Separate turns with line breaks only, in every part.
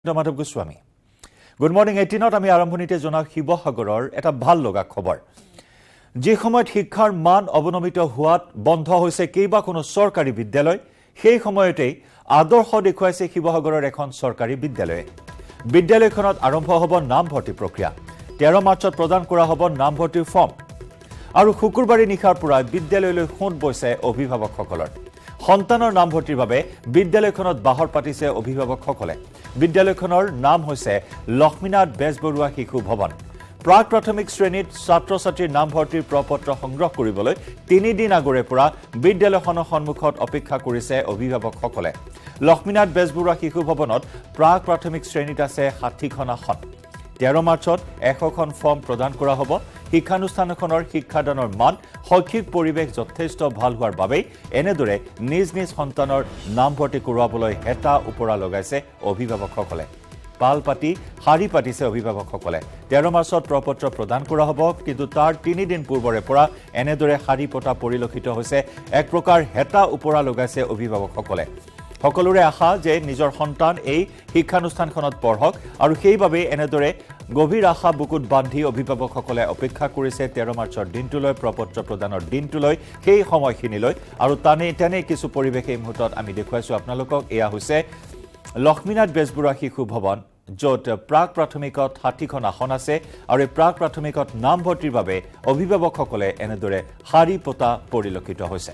Madhav Goswami good morning 18ত আমি আৰম্ভণিতে জনাক শিৱসাগৰৰ এটা ভাল লগা খবৰ যে সময়ত শিক্ষাৰ মান অৱনমিত হোৱাত বন্ধ হৈছে কেইবাখনো চৰকাৰী বিদ্যালয় সেই সময়তে আদৰ্শ দেখুৱাইছে শিৱসাগৰৰ এখন চৰকাৰী বিদ্যালয়ে বিদ্যালয়খনত আৰম্ভ হ'ব নামভৰ্তি প্ৰক্ৰিয়া 13 মাৰ্চত প্ৰদান কৰা হ'ব নামভৰ্তিৰ ফৰ্ম আৰু শুকুৰবাৰে নিশাৰ পৰা বিদ্যালয়লৈ খুঁত বৈছে অভিভাৱকসকলৰ সন্তানৰ নামভৰ্তিৰ বাবে বিদ্যালয়খনত বাহৰ পাতিছে অভিভাৱকসকলে বিদ্যালয়খনৰ নাম হৈছে লক্ষ্মীনাথ বেজবৰুৱা শিশু ভৱন প্ৰাক প্ৰাথমিক শ্ৰেণীত ছাত্ৰ-ছাত্ৰীৰ নামভৰ্তিৰ প্ৰপত্ৰ সংগ্ৰহ কৰিবলৈ 3 দিন আগৰে পৰা বিদ্যালয়খনৰ সন্মুখত অপেক্ষা কৰিছে অভিভাৱকসকলে লক্ষ্মীনাথ বেজবৰুৱা শিশু ভৱনত প্ৰাক প্ৰাথমিক শ্ৰেণীত আছে 60খন আসন 13 মাৰ্চত 100খন ফৰ্ম প্ৰদান কৰা হ'ব শিক্ষানুষ্ঠানখনৰ শিক্ষাদানৰ মান শৈক্ষিক পৰিৱেশ যথেষ্ট ভাল হোৱাৰ বাবে এনেদৰে নিজ নিজ সন্তানৰ নামভৰ্তি কৰোৱাবলৈ হেতা উপৰা লগাইছে অভিভাৱকসকলে পালপাতি হাৰি পাতিছে অভিভাৱকসকলে 13 মাৰ্চত প্ৰপত্ৰ প্ৰদান কৰা হ'ব কিন্তু তাৰ 3 দিন পূৰ্বৰে পৰা এনেদৰে হাৰি পতা পৰিলক্ষিত হৈছে এক প্ৰকাৰ হেতা উপৰা লগাইছে অভিভাৱকসকলে সকলোৰে আশা যে নিজৰ সন্তান এই শিক্ষানুষ্ঠানখনত পঢ়ক আৰু সেইভাবে এনেদৰে গভীৰ আশা বুকুত বান্ধি অভিভাৱকসকলে অপেক্ষা কৰিছে 13 মাৰ্চৰ দিনটোলৈ প্ৰপত্ৰ প্ৰদানৰ দিনটোলৈ সেই সময়খিনিলৈ আৰু তেনে কিছু পৰিৱেশ এই মুহূৰ্তত আমি দেখুৱাইছো আপোনালোকক এয়া হৈছে লক্ষ্মীনাথ বেজবৰুৱা শিশু ভৱন য'ত প্ৰাক প্ৰাথমিকত 60খন আসন আছে আৰু এই প্ৰাক প্ৰাথমিকত নামভৰ্তিৰ বাবে অভিভাৱকসকলে এনেদৰে হাৰি পতা পৰিলক্ষিত হৈছে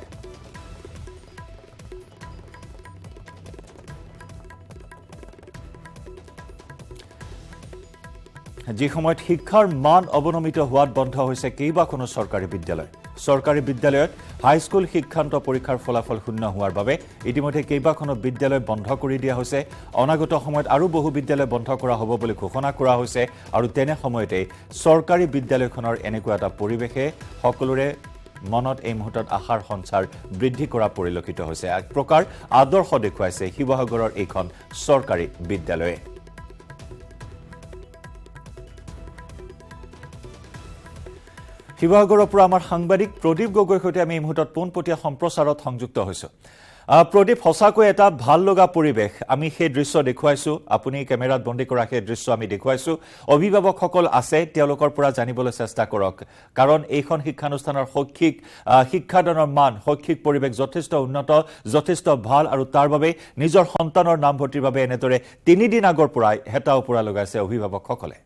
যে সময়ত শিক্ষাৰ মান অৱনমিত হোৱাত বন্ধ হৈছে কেইবাখনো চৰকাৰী বিদ্যালয়ত হাইস্কুল শিক্ষান্ত পৰীক্ষাৰ ফলাফল শূন্য হোৱাৰ বাবে ইতিমধ্যে কেইবাখনো বিদ্যালয় বন্ধ কৰি দিয়া হৈছে অনাগত সময়ত আৰু বহু বিদ্যালয় বন্ধ কৰা হ'ব বুলি ঘোষণা কৰা হৈছে আৰু তেনে সময়তে চৰকাৰী বিদ্যালয়খনৰ এনেকুৱা এটা পৰিৱেশে সকলোৰে মনত এই মুহূৰ্তত আশাৰ সঞ্চাৰ বৃদ্ধি কৰা পৰিলক্ষিত হৈছে এক প্ৰকাৰ আদৰ্শ দেখুৱাইছে শিৱসাগৰৰ এইখন চৰকাৰী বিদ্যালয়ে শিৱসাগৰৰ পৰা আমাৰ সাংবাদিক প্ৰদীপ গগৈৰ সৈতে আমি এই মুহূৰ্তত পোনপটীয়া সম্প্ৰচাৰত সংযুক্ত হৈছো প্ৰদীপ সঁচাকৈ এটা ভাল লগা পৰিৱেশ আমি সেই দৃশ্য দেখুৱাইছো আপুনি কেমেৰাত বন্দী কৰা সেই দৃশ্য আমি দেখুৱাইছো অভিভাৱকসকল আছে তেওঁলোকৰ পৰা জানিবলৈ চেষ্টা কৰক কাৰণ এইখন শিক্ষানুষ্ঠানৰ শৈক্ষিক শিক্ষাদানৰ মান শৈক্ষিক পৰিৱেশ যথেষ্ট উন্নত যথেষ্ট ভাল আৰু তাৰ বাবে নিজৰ সন্তানৰ নামভৰ্তিৰ বাবে এনেদৰে 3 দিন আগৰ পৰা হেতা উপৰা লগাইছে অভিভাৱকসকলে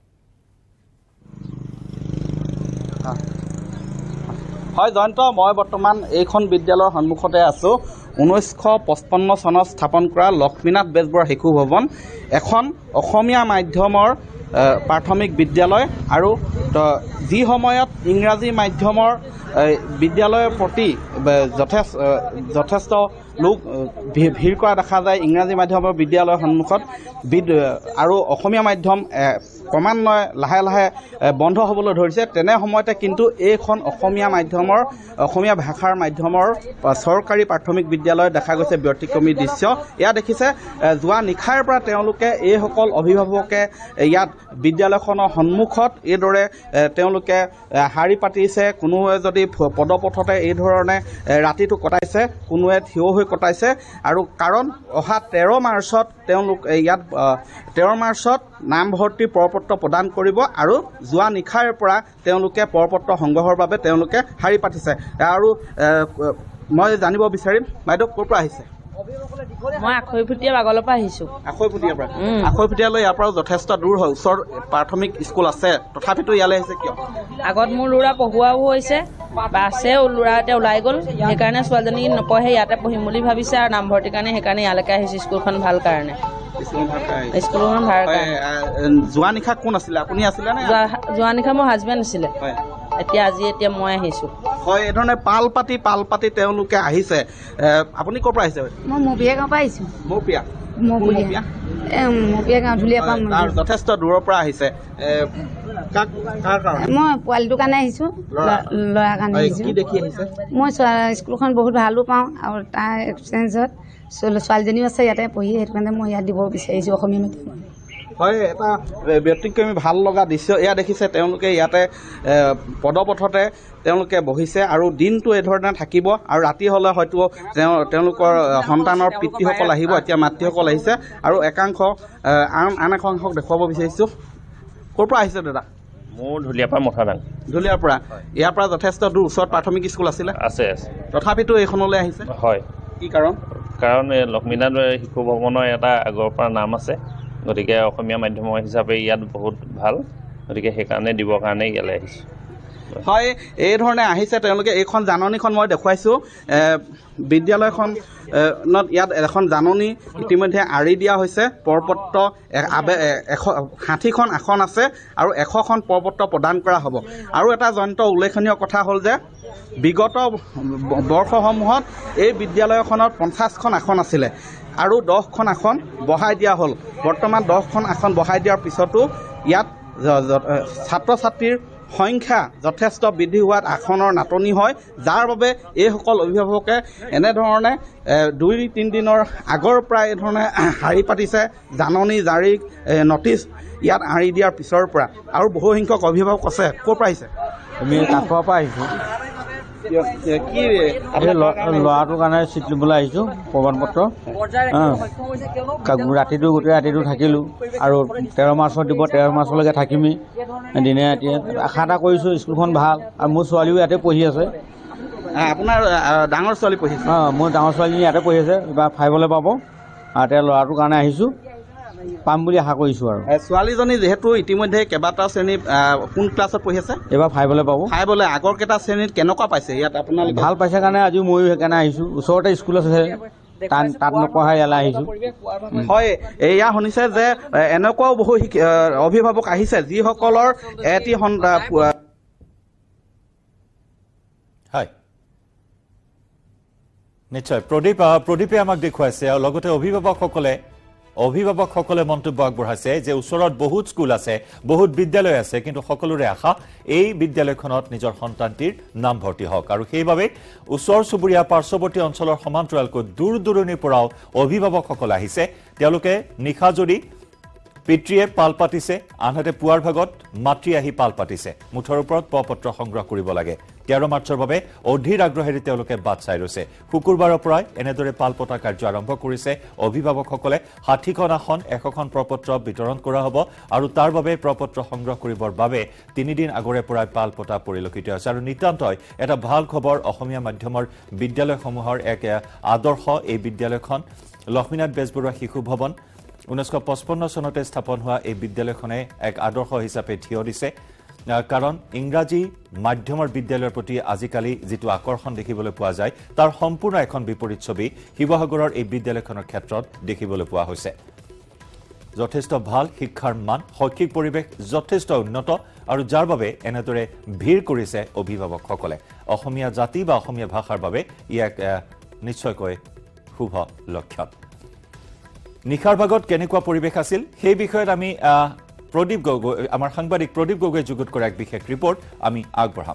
হয় জয়ন্ত মই বৰ্তমান এইখন বিদ্যালয়ৰ সন্মুখতে আছো 1955 চনত স্থাপন কৰা লক্ষ্মীনাথ বেজবৰুৱা শিশু ভৱন এখন অসমীয়া মাধ্যমৰ প্ৰাথমিক বিদ্যালয় আৰু যি সময়ত ইংৰাজী মাধ্যমৰ বিদ্যালয়ৰ প্ৰতি যথেষ্ট লোক ভিৰ কৰা দেখা যায় ইংৰাজী মাধ্যমৰ বিদ্যালয়ৰ সন্মুখত আৰু অসমীয়া মাধ্যম ক্ৰমান্বয়ে লাহে লাহে বন্ধ হ'বলৈ ধৰিছে তেনে সময়তে কিন্তু এইখন অসমীয়া ভাষাৰ মাধ্যমৰ চৰকাৰী প্ৰাথমিক বিদ্যালয় দেখা গৈছে ব্যতিক্ৰমী দৃশ্য এয়া দেখিছে যোৱা নিশাৰ পৰা তেওঁলোকে এইসকল অভিভাৱকে ইয়াত বিদ্যালয়খনৰ সন্মুখত এইদৰে তেওঁলোকে হাৰি পাতিছে কোনোৱে যদি পদপথতে এই ধৰণে ৰাতিটো কটাইছে কোনোৱে থিয় হৈ কটাইছে আৰু কাৰণ অহা 13 মাৰ্চত তেওঁলোক ইয়াত 13 মাৰ্চত নামভৰ্তি প্ৰপত্ৰ প্ৰদান কৰিব আৰু যোৱা নিশাৰ পৰা তেওঁলোকে প্ৰপত্ৰ সংগ্ৰহৰ বাবে তেওঁলোকে হাৰি পাতিছে আৰু মই জানিব বিচাৰিম বাইদেউ ক'ৰ পৰা আহিছে
মই আখৈফুটিয়া বাগলৰ পৰা আহিছো
আখৈফুটিয়ালৈ ইয়াৰ পৰা যথেষ্ট দূৰ হয় ওচৰ প্ৰাথমিক স্কুল আছে তথাপিতো ইয়ালৈ আহিছে কিয়
আগত মোৰ ল'ৰা পঢ়ুৱাও হৈছে বাছে ল'ৰা এতিয়া ওলাই গ'ল সেইকাৰণে ছোৱালীজনী নপঢ়ে ইয়াতে পঢ়িম বুলি ভাবিছে আৰু নামভৰ্তিৰ কাৰণে সেইকাৰণে ইয়ালৈকে আহিছে স্কুলখন ভাল কাৰণে স্কুলখন ভাল
যোৱা নিশা কোন আছিলে আপুনি আছিলে নে
যোৱা নিশা মোৰ হাজবেণ্ড আছিলে এতিয়া মই আহিছো
হয় এই ধৰণে পাল পাতি তেওঁলোকে আহিছে আপুনি ক'ৰ পৰা আহিছে
মই মপিয়া গাঁৱৰ পৰা আহিছো মপিয়া গাঁও ধুলীয়া পাম
যথেষ্ট দূৰৰ পৰা আহিছে
মই পোৱালিটোৰ কাৰণে আহিছো ল'ৰাৰ কাৰণে আহিছো
কি দেখি আহিছে
মই স্কুলখন বহুত ভালো পাওঁ আৰু তাৰ এক্সপেৰিয়েঞ্চত ছোৱালীজনীও আছে ইয়াতে পঢ়ি সেইটো কাৰণে মই ইয়াত দিব বিচাৰিছো অসমীয়া মাধ্যমত
হয় এটা ব্যতিক্ৰমী ভাল লগা দৃশ্য এয়া দেখিছে তেওঁলোকে ইয়াতে পদপথতে তেওঁলোকে বহিছে আৰু দিনটো এই ধৰণে থাকিব আৰু ৰাতি হ'লে হয়তো তেওঁলোকৰ সন্তানৰ পিতৃসকল আহিব এতিয়া মাতৃসকল আহিছে আৰু একাংশ আন একাংশক দেখুৱাব বিচাৰিছোঁ ক'ৰ পৰা আহিছে দাদা
মোৰ ঢুলীয়াৰ পৰা মথাদাং
ঢুলীয়াৰ পৰা ইয়াৰ পৰা যথেষ্ট দূৰ ওচৰত প্ৰাথমিক স্কুল আছিলে
আছে
তথাপিতো এইখনলৈ আহিছে
হয়
কি কাৰণ
লক্ষ্মীনাথ শিশু ভৱনৰ এটা আগৰ পৰা নাম আছে গতিকে অসমীয়া মাধ্যমৰ হিচাপে ইয়াত বহুত ভাল গতিকে সেইকাৰণে দিবৰ কাৰণে ইয়ালৈ আহিছোঁ
হয় এই ধৰণে আহিছে তেওঁলোকে এইখন জাননীখন মই দেখুৱাইছোঁ বিদ্যালয়খনত ইয়াত এখন জাননী ইতিমধ্যে আঁৰি দিয়া হৈছে প্ৰপত্ৰ 60খন আসন আছে আৰু 100খন প্ৰপত্ৰ প্ৰদান কৰা হ'ব আৰু এটা জয়ন্ত উল্লেখনীয় কথা হ'ল যে বিগত বৰ্ষসমূহত এই বিদ্যালয়খনত 50খন আসন আছিলে আৰু 10খন আসন বঢ়াই দিয়া হ'ল বৰ্তমান 10খন আসন বঢ়াই দিয়াৰ পিছতো ইয়াত ছাত্ৰ ছাত্ৰীৰ সংখ্যা যথেষ্ট বৃদ্ধি হোৱাত আসনৰ নাটনি হয় যাৰ বাবে এইসকল অভিভাৱকে এনেধৰণে 2-3 দিনৰ আগৰ পৰা এই ধৰণে শাৰী পাতিছে জাননী জাৰি নটিচ ইয়াত আঁৰি দিয়াৰ পিছৰ পৰা আৰু বহুসংখ্যক অভিভাৱক আছে ক'ৰ পৰা আহিছে
আমি কাঠৰ পৰা আহিছোঁ
কি
ল'ৰাটোৰ কাৰণে চিট ল'বলৈ আহিছোঁ প্ৰমাণ পত্ৰ ৰাতিটো গোটেই ৰাতিটো থাকিলোঁ আৰু 13 মাৰ্চত দিব 13 মাৰ্চলৈকে থাকিমেই দিনে ৰাতিয়ে আশা এটা কৰিছোঁ স্কুলখন ভাল আৰু মোৰ ছোৱালীও ইয়াতে পঢ়ি আছে
আপোনাৰ ডাঙৰ ছোৱালী পঢ়িছে
মোৰ ডাঙৰ ছোৱালীজনী ইয়াতে পঢ়ি আছে এইবাৰ 5লৈ পাব আৰু তেওঁ ল'ৰাটোৰ কাৰণে আহিছোঁ পাম বুলি আশা কৰিছোঁ আৰু
ছোৱালীজনী যিহেতু ইতিমধ্যে কেইবাটাও শ্ৰেণী কোন ক্লাছত পঢ়ি আছে
এইবাৰ 5লৈ পাব
5লৈ আগৰ কেইটা শ্ৰেণীত কেনেকুৱা পাইছে ইয়াত আপোনালোকে
ভাল পাইছে কাৰণে আজি ময়ো সেইকাৰণে আহিছোঁ ওচৰতে স্কুল আছে তাত নপঢ়াই ইয়ালৈ আহিছোঁ
হয় এয়া শুনিছে যে এনেকুৱাও বহু অভিভাৱক আহিছে যিসকলৰ এটি
হয় নিশ্চয় প্ৰদীপে আমাক দেখুৱাইছে আৰু লগতে অভিভাৱকসকলে মন্তব্য আগবঢ়াইছে যে ওচৰত বহুত স্কুল আছে বহুত বিদ্যালয় আছে কিন্তু সকলোৰে আশা এই বিদ্যালয়খনত নিজৰ সন্তানটিৰ নাম ভৰ্তি হওক আৰু সেইবাবে ওচৰ চুবুৰীয়া পাৰ্শ্বৱৰ্তী অঞ্চলৰ সমান্তৰালকৈ দূৰ দূৰণিৰ পৰাও অভিভাৱকসকল আহিছে তেওঁলোকে নিশাজুৰি পিতৃয়ে পাল পাতিছে আনহাতে পুৱাৰ ভাগত মাতৃ আহি পাল পাতিছে মুঠৰ ওপৰত পত্ৰ সংগ্ৰহ কৰিব লাগে 13 মাৰ্চৰ বাবে অধীৰ আগ্ৰহেৰে তেওঁলোকে বাট চাই ৰৈছে শুকুৰবাৰৰ পৰাই এনেদৰে পাল পতা কাৰ্য আৰম্ভ কৰিছে অভিভাৱকসকলে 60খন আসন 100খন প্ৰপত্ৰ বিতৰণ কৰা হ'ব আৰু তাৰ বাবে প্ৰপত্ৰ সংগ্ৰহ কৰিবৰ বাবে 3 দিন আগৰে পৰাই পাল পতা পৰিলক্ষিত হৈছে আৰু নিতান্তই এটা ভাল খবৰ অসমীয়া মাধ্যমৰ বিদ্যালয়সমূহৰ এক আদৰ্শ এই বিদ্যালয়খন লক্ষ্মীনাথ বেজবৰুৱা শিশু ভৱন 1955 চনতে স্থাপন হোৱা এই বিদ্যালয়খনে এক আদৰ্শ হিচাপে থিয় দিছে কাৰণ ইংৰাজী মাধ্যমৰ বিদ্যালয়ৰ প্ৰতি আজিকালি যেটো আকৰ্ষণ দেখিবলৈ পোৱা যায় তাৰ সম্পূৰ্ণ এখন বিপৰীত ছবি শিৱসাগৰৰ এই বিদ্যালয়খনৰ ক্ষেত্ৰত দেখিবলৈ পোৱা হৈছে যথেষ্ট ভাল শিক্ষাৰ মান শৈক্ষিক পৰিৱেশ যথেষ্ট উন্নত আৰু যাৰ বাবে এনেদৰে ভিৰ কৰিছে অভিভাৱকসকলে অসমীয়া জাতি বা অসমীয়া ভাষাৰ বাবে ইয়াক নিশ্চয়কৈ শুভ লক্ষণ নিখাৰ ভাগত কেনেকুৱা পৰিৱেশ আছিল সেই বিষয়ত আমি প্ৰদীপ গগৈ আমাৰ সাংবাদিক প্ৰদীপ গগৈ যুগুত কৰা এক বিশেষ ৰিপৰ্ট আমি আগবঢ়াম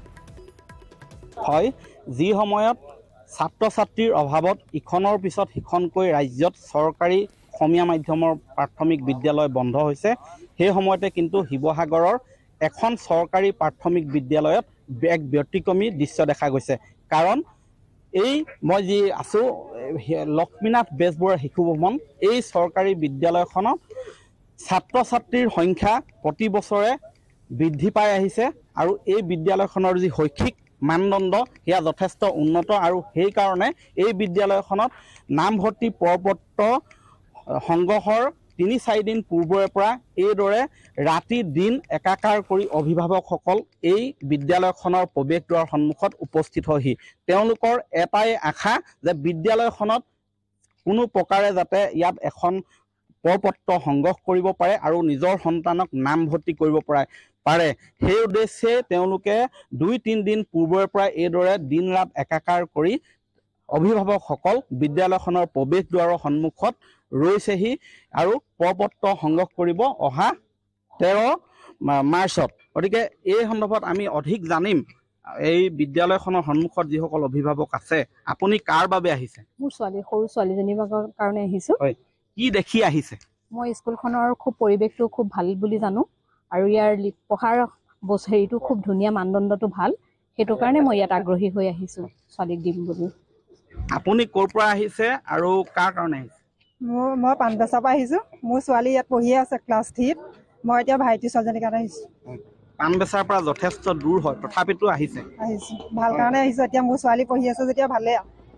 হয় যি সময়ত ছাত্ৰ ছাত্ৰীৰ অভাৱত ইখনৰ পিছত সিখনকৈ ৰাজ্যত চৰকাৰী অসমীয়া মাধ্যমৰ প্ৰাথমিক বিদ্যালয় বন্ধ হৈছে সেই সময়তে কিন্তু শিৱসাগৰৰ এখন চৰকাৰী প্ৰাথমিক বিদ্যালয়ত এক ব্যতিক্ৰমী দৃশ্য দেখা গৈছে কাৰণ এই মই যি আছো লক্ষ্মীনাথ বেজবৰুৱা শিশু ভৱন এই চৰকাৰী বিদ্যালয়খনত ছাত্ৰ ছাত্ৰীৰ সংখ্যা প্ৰতি বছৰে বৃদ্ধি পাই আহিছে আৰু এই বিদ্যালয়খনৰ যি শৈক্ষিক মানদণ্ড সেয়া যথেষ্ট উন্নত আৰু সেই কাৰণে এই বিদ্যালয়খনত নামভৰ্তি প্ৰপত্ৰ সংগ্ৰহৰ 3-4 দিন পূৰ্বৰে পৰা এইদৰে ৰাতি দিন একাকাৰ কৰি অভিভাৱকসকল এই বিদ্যালয়খনৰ প্ৰৱেশ দুৱাৰ সন্মুখত উপস্থিত হয়হি তেওঁলোকৰ এটাই আশা যে বিদ্যালয়খনত কোনো প্ৰকাৰে যাতে ইয়াত এখন প্ৰপত্ৰ সংগ্ৰহ কৰিব পাৰে আৰু নিজৰ সন্তানক নামভৰ্তি কৰিব পাৰে সেই উদ্দেশ্যে তেওঁলোকে 2-3 দিন পূৰ্বৰে পৰা এইদৰে দিন ৰাত একাকাৰ কৰি অভিভাৱকসকল বিদ্যালয়খনৰ প্ৰৱেশ দুৱাৰৰ সন্মুখত ৰৈছেহি আৰু প্ৰপত্ৰ সংগ্ৰহ কৰিব অহা 13 মাৰ্চত গতিকে এই সন্দৰ্ভত আমি অধিক জানিম এই বিদ্যালয়খনৰ সন্মুখত যিসকল অভিভাৱক আছে আপুনি কাৰ বাবে আহিছে
মোৰ ছোৱালী সৰু ছোৱালীজনীৰ কাৰণে আহিছো
হয় কি দেখি আহিছে
মই স্কুলখনৰ খুব পৰিৱেশটো খুব ভাল বুলি জানো আৰু ইয়াৰ পঢ়াৰ হেৰিটো খুব ধুনীয়া মানদণ্ডটো ভাল সেইটো কাৰণে মই ইয়াত আগ্ৰহী হৈ আহিছোঁ ছোৱালীক দিম বুলি
আপুনি ক'ৰ পৰা আহিছে আৰু কাৰ কাৰণে আহিছে
মই পানবেচাৰ পৰা আহিছোঁ মোৰ ছোৱালী ইয়াত পঢ়িয়ে আছে ক্লাছ 3 মই এতিয়া ভাইটি ছোৱালীজনীৰ কাৰণে আহিছোঁ
পানবেচাৰ পৰা যথেষ্ট দূৰ হয় তথাপিতো আহিছোঁ
ভাল কাৰণে আহিছোঁ এতিয়া মোৰ ছোৱালী পঢ়ি আছে যেতিয়া ভালেই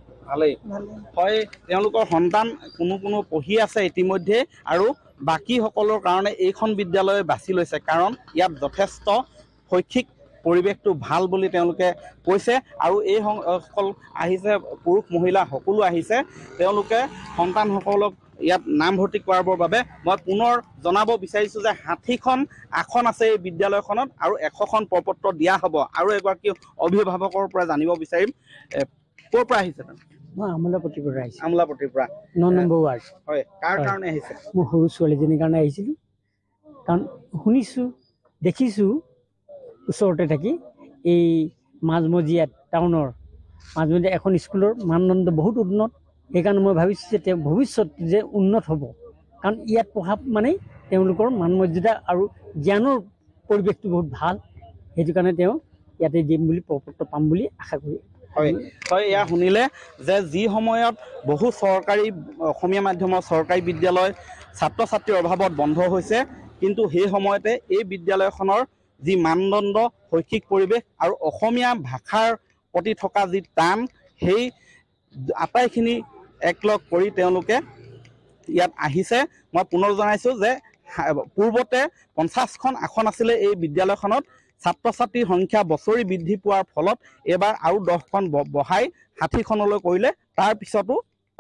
হয় তেওঁলোকৰ সন্তান কোনো পঢ়ি আছে ইতিমধ্যে আৰু বাকীসকলৰ কাৰণে এইখন বিদ্যালয় বাছি লৈছে কাৰণ ইয়াত যথেষ্ট শৈক্ষিক পৰিৱেশটো ভাল বুলি তেওঁলোকে কৈছে আৰু এই সকল আহিছে পুৰুষ মহিলা সকলো আহিছে তেওঁলোকে সন্তানসকলক ইয়াত নামভৰ্তি কৰাবৰ বাবে মই পুনৰ জনাব বিচাৰিছোঁ যে 60খন আসন আছে এই বিদ্যালয়খনত আৰু 100খন প্ৰপত্ৰ দিয়া হ'ব আৰু এগৰাকী অভিভাৱকৰ পৰা জানিব বিচাৰিম ক'ৰ পৰা আহিছে
মই আমোলাপট্টিৰ পৰা আহিছোঁ
আমোলাপট্টিৰ পৰা
9 নম্বৰ ৱাৰ্ড
হয় কাৰ কাৰণে আহিছে
মই সৰু ছোৱালীজনীৰ কাৰণে আহিছিলোঁ কাৰণ শুনিছোঁ দেখিছোঁ ওচৰতে থাকি এই মাজমজিয়াত টাউনৰ মাজমজিয়াত এখন স্কুলৰ মানদণ্ড বহুত উন্নত সেইকাৰণে মই ভাবিছোঁ যে তেওঁ ভৱিষ্যত যে উন্নত হ'ব কাৰণ ইয়াত পঢ়া মানে তেওঁলোকৰ মান মৰ্যাদা আৰু জ্ঞানৰ পৰিৱেশটো বহুত ভাল সেইটো কাৰণে তেওঁ ইয়াতে দিম বুলি প্ৰপত্ৰ পাম বুলি আশা কৰি
হয় এয়া শুনিলে যে যি সময়ত বহু চৰকাৰী অসমীয়া মাধ্যমৰ চৰকাৰী বিদ্যালয় ছাত্ৰ ছাত্ৰীৰ অভাৱত বন্ধ হৈছে কিন্তু সেই সময়তে এই বিদ্যালয়খনৰ যি মানদণ্ড শৈক্ষিক পৰিৱেশ আৰু অসমীয়া ভাষাৰ প্ৰতি থকা যি টান সেই আটাইখিনি একলগ কৰি তেওঁলোকে ইয়াত আহিছে মই পুনৰ জনাইছোঁ যে পূৰ্বতে 50খন আসন আছিলে এই বিদ্যালয়খনত ছাত্ৰ ছাত্ৰীৰ সংখ্যা বছৰি বৃদ্ধি পোৱাৰ ফলত এবাৰ আৰু 10খন বঢ়াই 60খনলৈ কৰিলে তাৰ পিছতো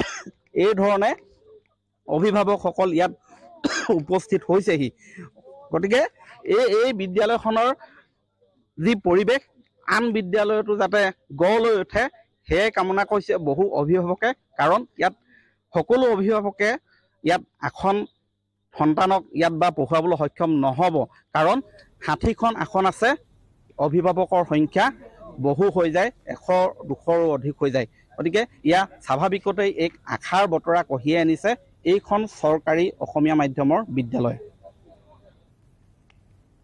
এই ধৰণে অভিভাৱকসকল ইয়াত উপস্থিত হৈছেহি গতিকে এই বিদ্যালয়খনৰ যি পৰিৱেশ আন বিদ্যালয়তো যাতে গঢ় লৈ উঠে সেয়ে কামনা কৰিছে বহু অভিভাৱকে কাৰণ ইয়াত সকলো অভিভাৱকে ইয়াত আসন সন্তানক ইয়াত বা পঢ়ুৱাবলৈ সক্ষম নহ'ব কাৰণ 60খন আসন আছে অভিভাৱকৰ সংখ্যা বহু হৈ যায় 100-200ৰো অধিক হৈ যায় গতিকে ইয়াত স্বাভাৱিকতেই এক আশাৰ বতৰা কঢ়িয়াই আনিছে এইখন চৰকাৰী অসমীয়া মাধ্যমৰ বিদ্যালয়